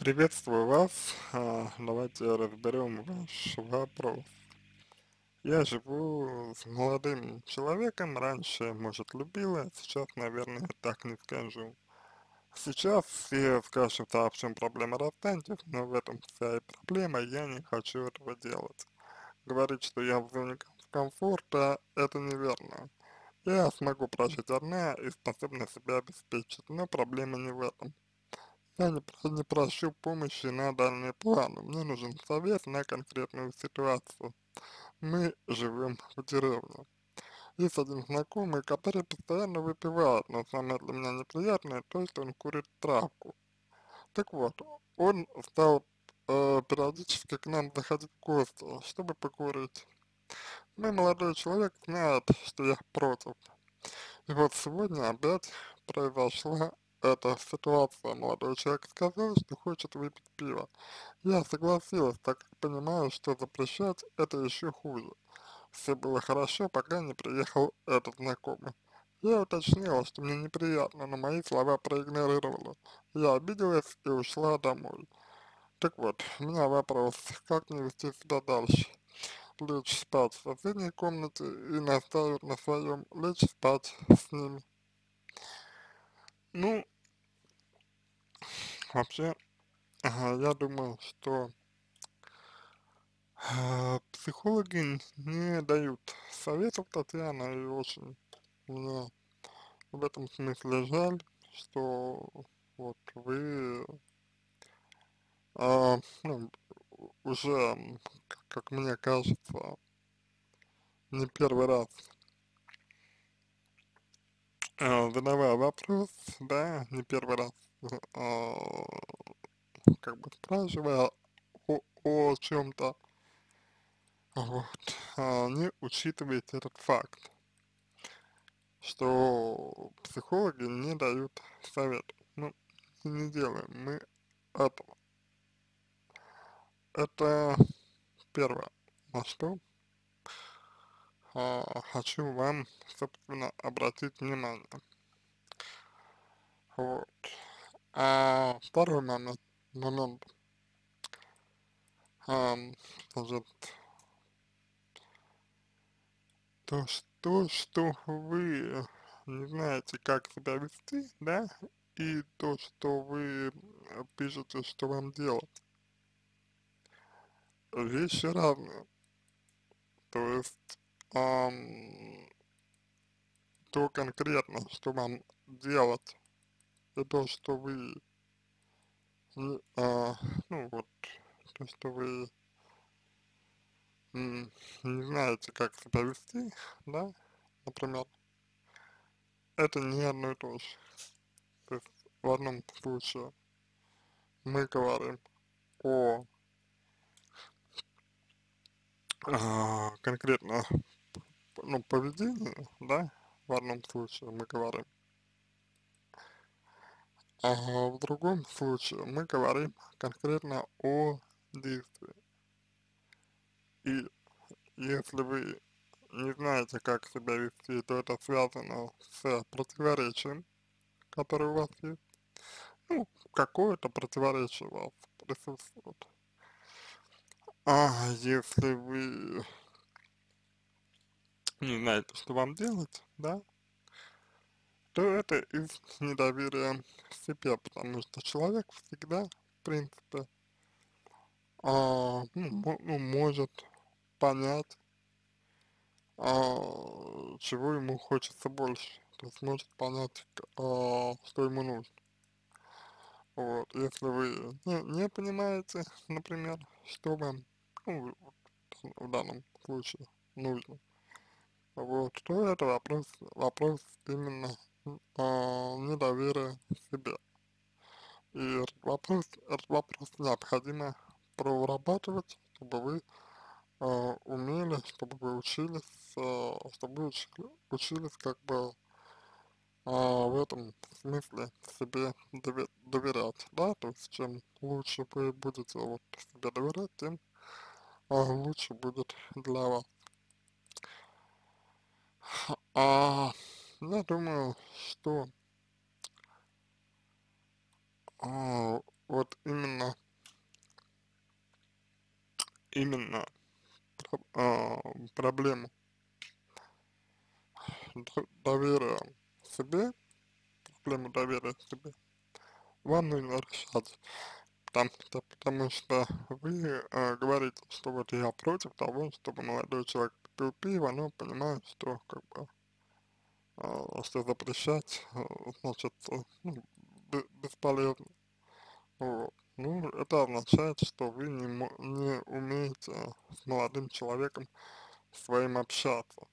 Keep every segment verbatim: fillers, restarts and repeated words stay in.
Приветствую вас. А, Давайте разберем ваш вопрос. Я живу с молодым человеком, раньше, может, любила, сейчас, наверное, так не скажу. Сейчас все скажут, а в чем проблема, расстаньтесь, но в этом вся и проблема, я не хочу этого делать. Говорить, что я в зоне ком- комфорта, это неверно. Я смогу прожить одна и способна себя обеспечить, но проблема не в этом. Я не, про- не прошу помощи на дальние планы. Мне нужен совет на конкретную ситуацию. Мы живем в деревне. Есть один знакомый, который постоянно выпивает, но самое для меня неприятное то, что он курит травку. Так вот, он стал э, периодически к нам заходить в гости, чтобы покурить. Мой молодой человек знает, что я против. И вот сегодня опять произошла эта ситуация. Молодой человек сказал, что хочет выпить пиво. Я согласилась, так как понимаю, что запрещать это еще хуже. Все было хорошо, пока не приехал этот знакомый. Я уточнила, что мне неприятно, но мои слова проигнорировала. Я обиделась и ушла домой. Так вот, у меня вопрос, как мне вести себя дальше? Лечь спать в соседней комнате и настаивать на своем, лечь спать с ними. Ну, вообще, ага, я думаю, что а, психологи не дают советов, Татьяна, и очень мне в этом смысле жаль, что вот вы, а, ну, уже, м, к- как мне кажется, не первый раз а, задавая вопрос, да, не первый раз, а, как бы спрашивая о, о чем-то, вот, а, не учитываете этот факт, что психологи не дают совет. Ну, не делаем мы этого. Это первое, на что а, хочу вам, собственно, обратить внимание. Вот. А второй момент, момент, ам, значит, то, что, что вы не знаете, как себя вести, да, и то, что вы э, пишете, что вам делать, вещи разные. То есть, ам, то конкретно, что вам делать, и то, что вы, не- а, ну вот, то, что вы м, не знаете, как себя вести, да, например, это не одно и то же. То есть в одном случае мы говорим о а, конкретно, ну, поведении, да, в одном случае мы говорим, а в другом случае мы говорим конкретно о действии. И если вы не знаете, как себя вести, то это связано с противоречием, которое у вас есть. Ну, какое-то противоречие у вас присутствует. А если вы не знаете, что вам делать, да, то это из недоверия к себе, потому что человек всегда, в принципе, а, ну, мо- ну, может понять, а, чего ему хочется больше, то есть может понять, к- а, что ему нужно. Вот, если вы не, не понимаете, например, что вам, ну, вот в данном случае нужно, вот, то это вопрос, вопрос именно а, недоверия себе. И этот вопрос, этот вопрос необходимо прорабатывать, чтобы вы а, умели, чтобы вы учились, а, чтобы вы учили, учились как бы а, в этом смысле себе дове- доверять, да, то есть чем лучше вы будете вот себе доверять, тем а, лучше будет для вас. А, я думаю, что а, вот именно именно про- а, проблему д- доверия себе, проблему доверия себе, вам нужно решать. Там, да, потому что вы э, говорите, что вот я против того, чтобы молодой человек пил пиво, но понимаю, что как бы э, что запрещать, э, значит, э, ну, бе- бесполезно. Вот. Ну, это означает, что вы не, мо- не умеете с молодым человеком своим общаться,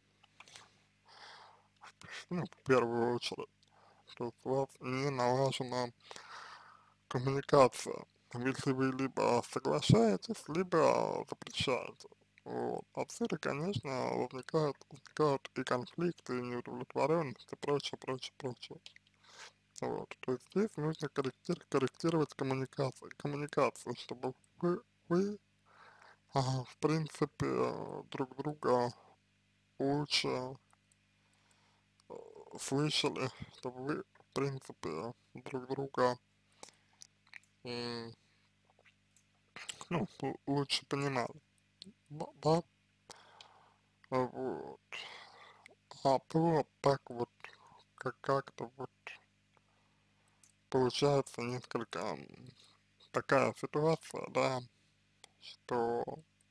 ну, в первую очередь. То есть у вас не налажена коммуникация. Если вы либо соглашаетесь, либо запрещаете. Вот. Отсюда, конечно, возникают, возникают и конфликты, и неудовлетворенность, и прочее, прочее, прочее. Вот. То есть здесь нужно корректир, корректировать коммуникацию, коммуникацию, чтобы вы, вы а, в принципе, э, друг друга лучше э, слышали, чтобы вы, в принципе, друг друга, м, ну, л- лучше понимали. Да, да, вот. А то так вот, как как-то вот получается несколько м, такая ситуация, да, что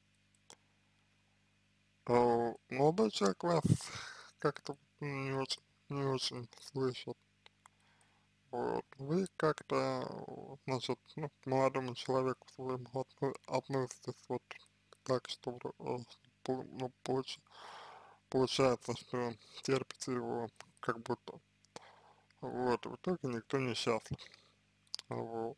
э, молодой человек вас как-то не очень, не очень слышит. Вот. Вы как-то, э, значит, ну, к молодому человеку своему отно- относитесь вот так, что, вро- э, пол- ну, получ- получается, что терпите его как будто. Вот, в итоге никто не счастлив. Вот.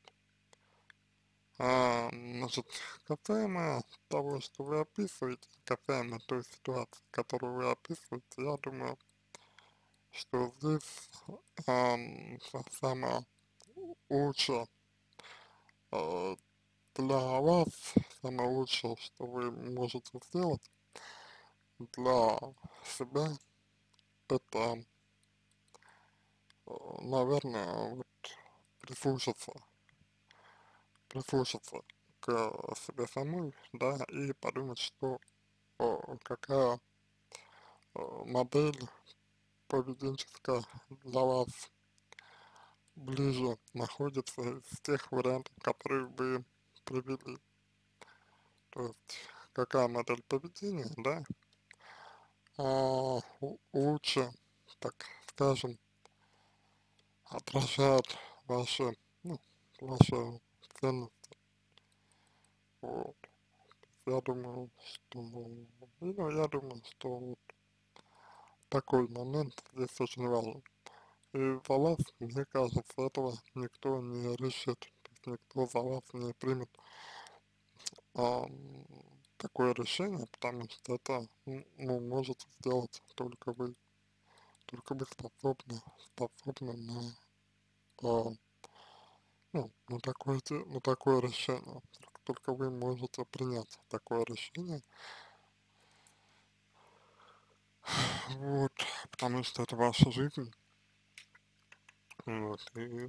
А, значит, касаемо того, что вы описываете, касаемо той ситуации, которую вы описываете, я думаю, что здесь ам, са- самое лучшее э, для вас, самое лучшее, что вы можете сделать для себя, это, э, наверное, вот прислушаться, прислушаться к себе самой, да, и подумать, что э, какая э, модель поведенческая для вас ближе находится из тех вариантов, которые вы привели. То есть какая модель поведения, да, а, у- лучше, так скажем, отражает ваши, ну, ваши ценности. Вот. Я думаю, что, ну, я думаю, что вот такой момент здесь очень важен. И за вас, мне кажется, этого никто не решит. То есть никто за вас не примет ам, такое решение, потому что это, м, ну, можете сделать только вы. Только вы способны, способны на, а, ну, на такое, де- на такое решение. Только, только вы можете принять такое решение. Вот, потому что это ваша жизнь. Вот, и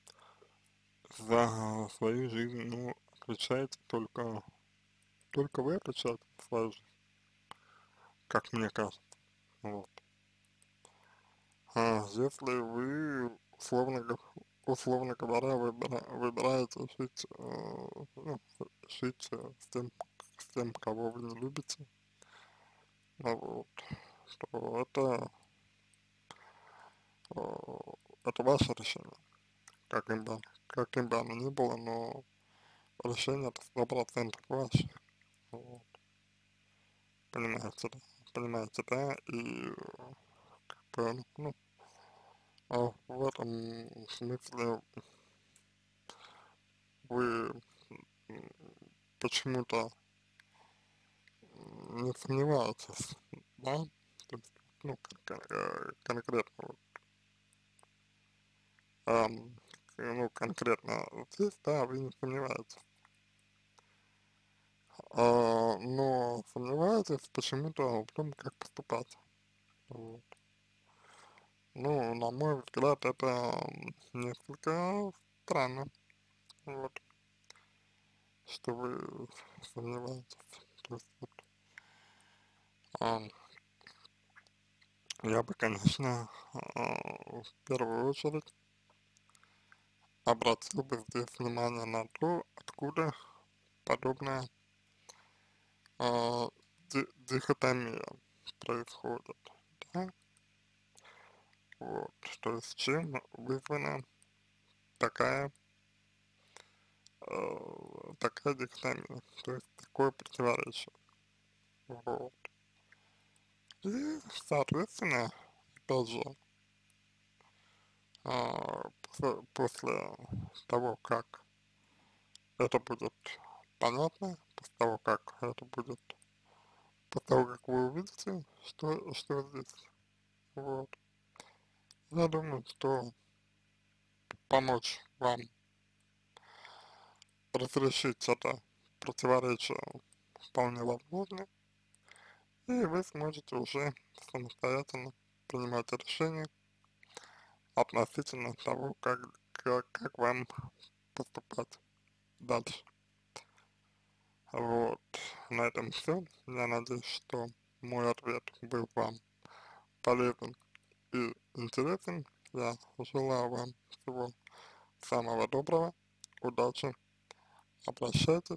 за свою жизнь, ну, отвечаете только, только вы отвечаете за свою жизнь, как мне кажется. Вот. А если вы, условно, го- условно говоря, выбира, выбираете жить, э, ну, жить э, с тем, с тем, кого вы не любите, а вот, то это, э, это ваше решение, как им бы, как им бы оно ни было, но решение это сто процентов ваше, вот, понимаете, да, понимаете, да, и, э, как бы, ну, а в этом смысле вы м, почему-то не сомневаетесь, да? То есть, ну, кон- э, конкретно, вот, ам, к- ну, конкретно вот здесь, да, вы не сомневаетесь. А, но сомневаетесь почему-то в том, как поступать. Вот. Ну, на мой взгляд, это м, несколько странно. Вот. что вы сомневаетесь. То есть вот, а, я бы, конечно, а, в первую очередь обратил бы здесь внимание на то, откуда подобная а, ди дихотомия происходит, да, вот, то есть чем вызвана такая, э, такая дихотомия, то есть такое противоречие, вот. И, соответственно, опять же, а, после, после того, как это будет понятно, после того, как это будет, после того, как вы увидите, что, что здесь, вот, я думаю, что помочь вам разрешить это противоречие вполне возможно, и вы сможете уже самостоятельно принимать решение относительно того, как, как, как вам поступать дальше. Вот, на этом все. Я надеюсь, что мой ответ был вам полезен и интересен. Я желаю вам всего самого доброго, удачи, обращайтесь,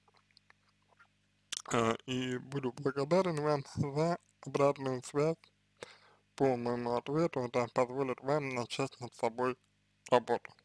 э, и буду благодарен вам за обратную связь по моему ответу. Это позволит вам начать над собой работу.